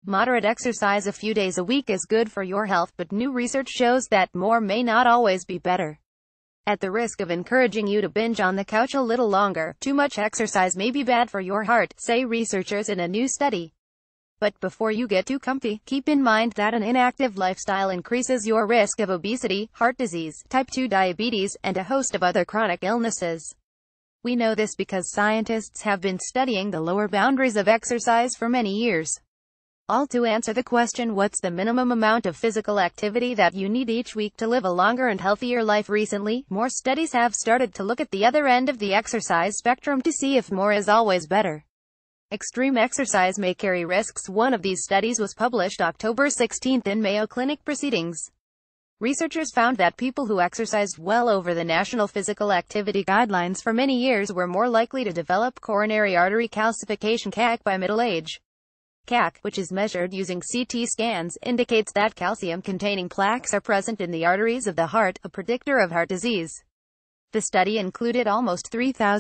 Moderate exercise a few days a week is good for your health, but new research shows that more may not always be better. At the risk of encouraging you to binge on the couch a little longer, too much exercise may be bad for your heart, say researchers in a new study. But before you get too comfy, keep in mind that an inactive lifestyle increases your risk of obesity, heart disease, type 2 diabetes, and a host of other chronic illnesses. We know this because scientists have been studying the lower boundaries of exercise for many years. All to answer the question, what's the minimum amount of physical activity that you need each week to live a longer and healthier life? Recently, more studies have started to look at the other end of the exercise spectrum to see if more is always better. Extreme exercise may carry risks. One of these studies was published October 16 in Mayo Clinic Proceedings. Researchers found that people who exercised well over the National Physical Activity Guidelines for many years were more likely to develop coronary artery calcification (CAC) by middle age. CAC, which is measured using CT scans, indicates that calcium-containing plaques are present in the arteries of the heart, a predictor of heart disease. The study included almost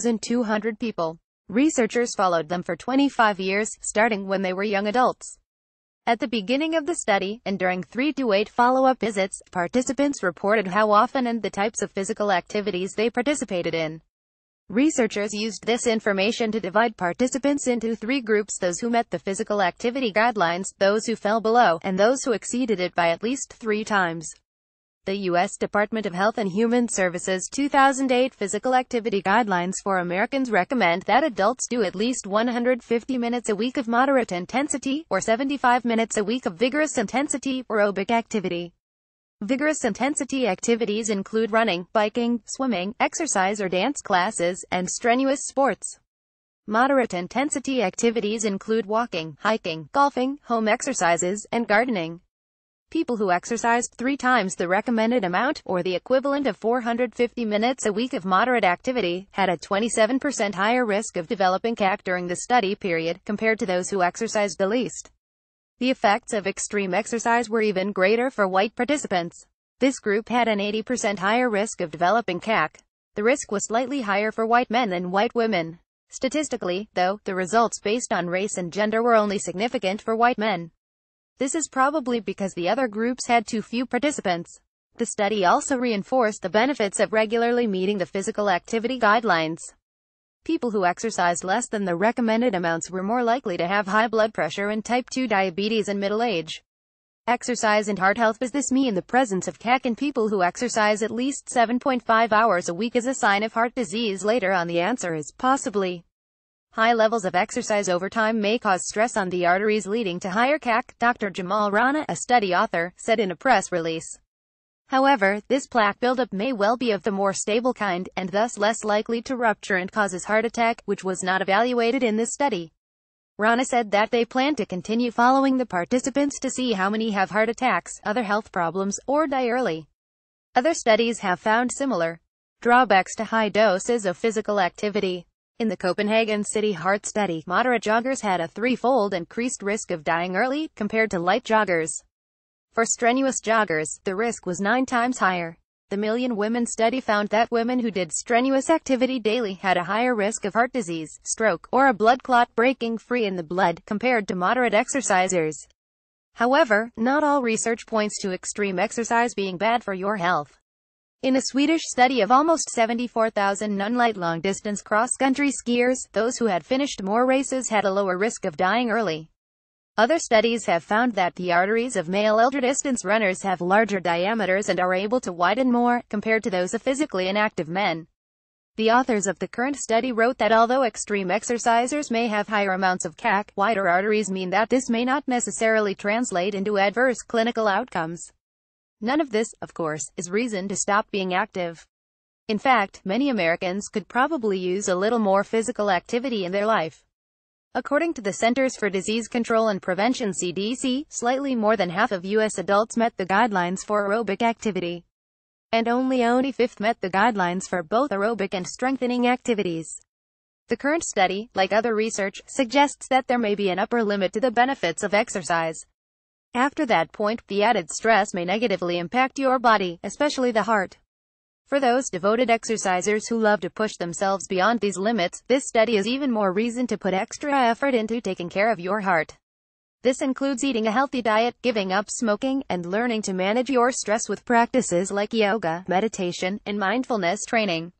3,200 people. Researchers followed them for 25 years, starting when they were young adults. At the beginning of the study, and during 3 to 8 follow-up visits, participants reported how often and the types of physical activities they participated in. Researchers used this information to divide participants into 3 groups: those who met the physical activity guidelines, those who fell below, and those who exceeded it by at least 3 times. The U.S. Department of Health and Human Services 2008 Physical Activity Guidelines for Americans recommend that adults do at least 150 minutes a week of moderate intensity, or 75 minutes a week of vigorous intensity, aerobic activity. Vigorous intensity activities include running, biking, swimming, exercise or dance classes, and strenuous sports. Moderate intensity activities include walking, hiking, golfing, home exercises, and gardening. People who exercised 3 times the recommended amount, or the equivalent of 450 minutes a week of moderate activity, had a 27% higher risk of developing CAC during the study period, compared to those who exercised the least. The effects of extreme exercise were even greater for white participants. This group had an 80% higher risk of developing CAC. The risk was slightly higher for white men than white women. Statistically, though, the results based on race and gender were only significant for white men. This is probably because the other groups had too few participants. The study also reinforced the benefits of regularly meeting the physical activity guidelines. People who exercised less than the recommended amounts were more likely to have high blood pressure and type 2 diabetes in middle age. Exercise and heart health. Does this mean the presence of CAC in people who exercise at least 7.5 hours a week is a sign of heart disease later on? The answer is possibly. High levels of exercise over time may cause stress on the arteries, leading to higher CAC, Dr. Jamal Rana, a study author, said in a press release. However, this plaque buildup may well be of the more stable kind, and thus less likely to rupture and causes heart attack, which was not evaluated in this study. Rana said that they plan to continue following the participants to see how many have heart attacks, other health problems, or die early. Other studies have found similar drawbacks to high doses of physical activity. In the Copenhagen City Heart Study, moderate joggers had a 3-fold increased risk of dying early, compared to light joggers. For strenuous joggers, the risk was 9 times higher. The Million Women study found that women who did strenuous activity daily had a higher risk of heart disease, stroke, or a blood clot breaking free in the blood, compared to moderate exercisers. However, not all research points to extreme exercise being bad for your health. In a Swedish study of almost 74,000 non-light long-distance cross-country skiers, those who had finished more races had a lower risk of dying early. Other studies have found that the arteries of male ultra-distance runners have larger diameters and are able to widen more, compared to those of physically inactive men. The authors of the current study wrote that although extreme exercisers may have higher amounts of CAC, wider arteries mean that this may not necessarily translate into adverse clinical outcomes. None of this, of course, is reason to stop being active. In fact, many Americans could probably use a little more physical activity in their life. According to the Centers for Disease Control and Prevention (CDC), slightly more than half of U.S. adults met the guidelines for aerobic activity. And only a fifth met the guidelines for both aerobic and strengthening activities. The current study, like other research, suggests that there may be an upper limit to the benefits of exercise. After that point, the added stress may negatively impact your body, especially the heart. For those devoted exercisers who love to push themselves beyond these limits, this study is even more reason to put extra effort into taking care of your heart. This includes eating a healthy diet, giving up smoking, and learning to manage your stress with practices like yoga, meditation, and mindfulness training.